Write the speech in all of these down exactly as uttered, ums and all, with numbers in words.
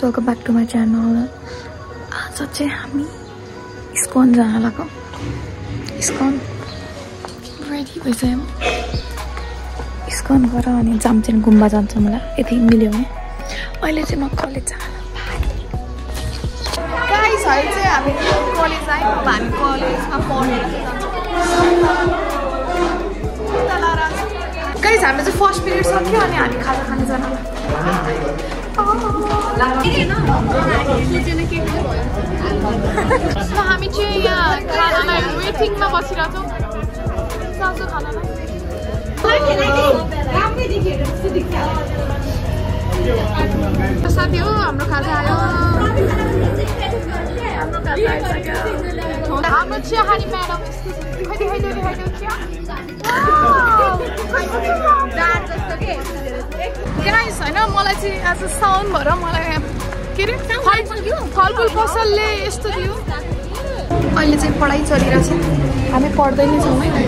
welcome back to my channel. आज चाहिँ हामी इस्कन जान लाग्यौं. इस्कन रेडी भइसक्यौं. इस्कन गएर अनि जामचेन गुम्बा जान्छौं होला यति मिल्यो भने. अहिले चाहिँ म कलेज जान. गाइस अहिले चाहिँ हामी कलेज आयौं. हामी कलेजमा पढेर जान्छौं. गाइस हामी चाहिँ फर्स्ट पिरियड सक्यो अनि हामी खाजा खान जान. So हामी चाहिँ यहाँ खानालाई वेटिङमा बसिरहेछौँ. सासु खानालाई साथी हो हाम्रो खाजा आयो. हाम्रो खाजा आइसक्यो. हाम्रो चियाखानी म्याडम यस्तो खैदे खैदे खैदे चिया. गाइस हैन मलाई चाहिँ आज साउन्ड भएर मलाई के रे फलफुल पसलले यस्तो दियो. अहिले चाहिँ पढाइ चलिरहेछ. हामी पढ्दै नै छौँ है.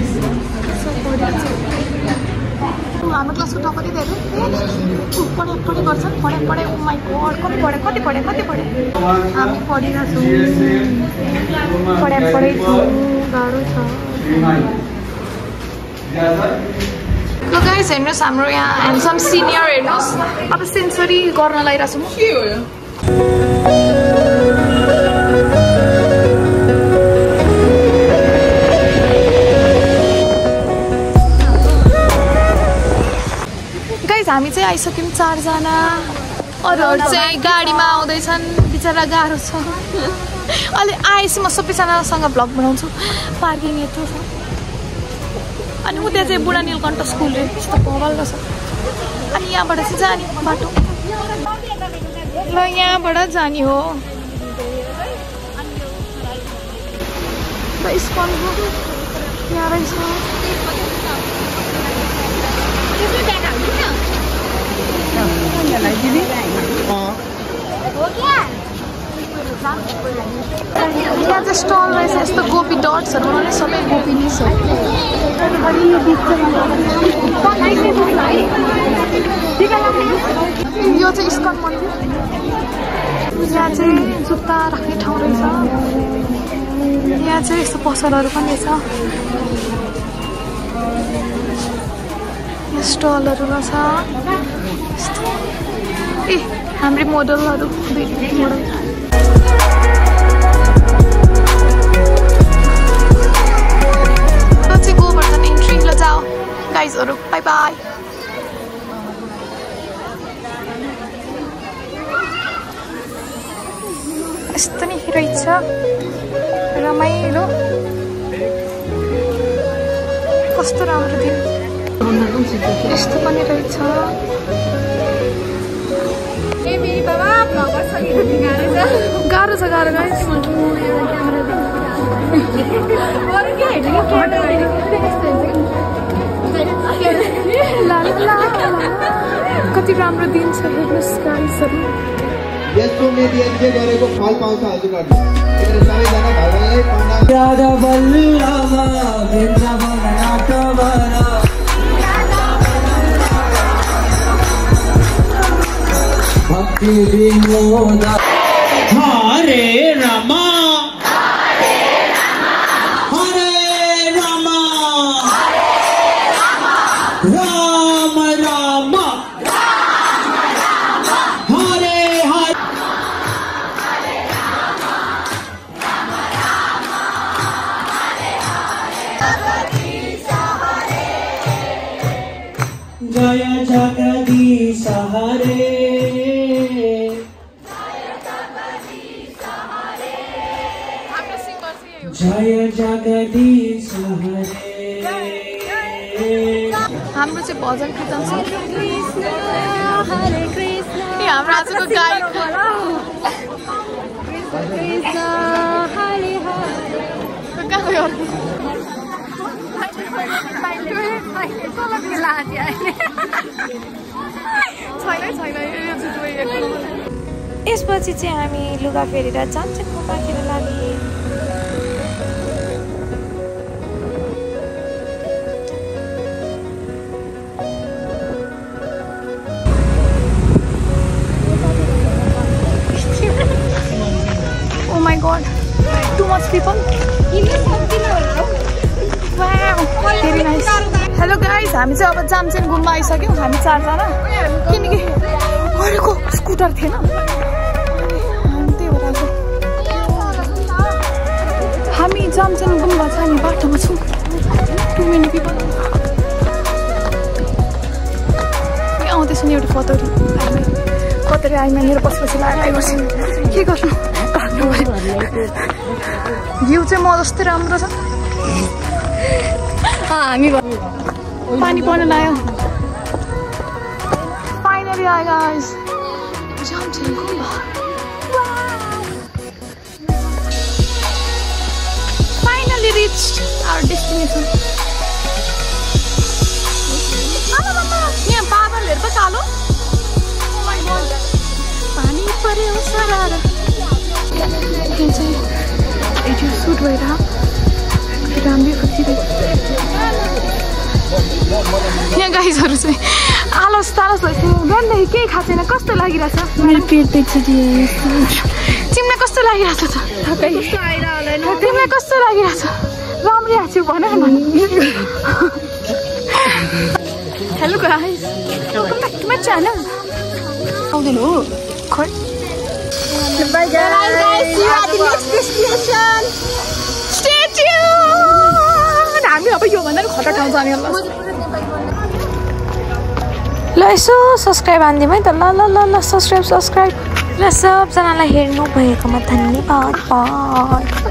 हाम्रो क्लासको टपरी धेरै पढाइ पढाइ गर्छन्. पढाइ पढाइ ओ माई गड कति पढे कति पढे कति पढे हामी पढिरहेछौँ. पढाइ पढाइ गाह्रो छ. ल गाइस हेर्नुहोस् हाम्रो यहाँ ह्यान्डसम सिनियर हेर्नुहोस् अब सेन्सरी गर्न लागिरहेको छु. के हो यो गाइस हामी चाहिँ आइसक्यौँ चारजना. अरूहरू चाहिँ गाडीमा आउँदैछन्. बिचरा गाह्रो छ. अहिले आएपछि म सबैजनासँग भ्लग बनाउँछु. पार्किङ यत्रो छ. अनि उता चाहिँ बुढा नीलकण्ठ स्कुल रे यस्तो भवल छ. अनि यहाँबाट चाहिँ जाने बाटो. ल यहाँबाट जाने हो. इस्कनको यहाँ रहेछ. यहाँ चाहिँ स्टल रहेछ यस्तो गोपी डट्सहरू बनाउने. सबै गोपी नै छ. यो चाहिँ इस्कन मन्दिर. यहाँ चाहिँ जुत्ता राख्ने ठाउँ रहेछ. यहाँ चाहिँ यस्तो पसलहरू पनि छ. यहाँ स्टलहरू रहेछ. ए हाम्रो मोडलहरू मोडल चाहिँ गोवर्धन एन्ट्री. ल जाओ गाइजहरू बाई बाई. यस्तो नि रहेछ रमाइलो. कस्तो राम्रो थियो. यस्तो पनि रहेछ. गाह्रो छ गाह्रो गाइस. कति राम्रो दिन छ हेर्नुहोस् गाइसहरू. यस्तो मेडियनले गरेको फल पाउँछ हजुरहरुले. मेरो सबैजना भाइहरूलाई पण्डा राधा बल्लमा वृन्दावन नाटबरा भक्ति विनोद हरे रमा हरे रमा हरे रमा राम राम जय जगदीश हरे. जय जगदीश हरे. हाम्रो चाहिँ भजन कीर्तन छ. ए हाम्रो आजको गायक कहाँ गयो. यसपछि चाहिँ हामी लुगा फेरेर जामचेन गुम्बातिर लागे. people. Wow, very nice. Hello guys, हामी चाहिँ अब जामचेन गुम्बा आइसक्यौँ हामी चारजना किनकि अरूको स्कुटर थिएन हामी त्यही भएर हामी जामचेन गुम्बा जाने बाटोमा छौँ. टु मेनी पिपल आउँदैछ नि एउटा फतरी आइमा फतरी आइमा मेरो पछपछि लगाएर बस्यो के गर्नु भाग्नु भयो. भ्यू चाहिँ म जस्तै राम्रो छ. हामी पानी पर्न लाग्यो. फाइनली आयो गाइस जामचेन गुम्बा. Finally reached our destination. यहाँ बादलहरू पो कालो. पानी पर्यो सरार. यहाँ चाहिँ एडियो सुट भएर राम्रै खोजिरहेको. यहाँ गाइजहरू चाहिँ आलस तालस भइसक्यो. बिहानदेखि केही खाएको छैन. कस्तो लागिरहेछ मेरो पेट देख्छ तिमीलाई कस्तो लागिरहेछ त तिमीलाई कस्तो लागिरहेछ राम्रै आएको छु भन न. Hello guys welcome back to my channel. आउँदैन हो खै. Bye guys see you at the next destination. Stay tune. हामी अब यो भन्दा नि खतरा ठाउँ जाने होला. ल यसो सब्सक्राइब हानिदिउँ है त. ल ल ल ल सब्सक्राइब सब्सक्राइब. र सबजनालाई हेर्नु भएकोमा धन्यवाद.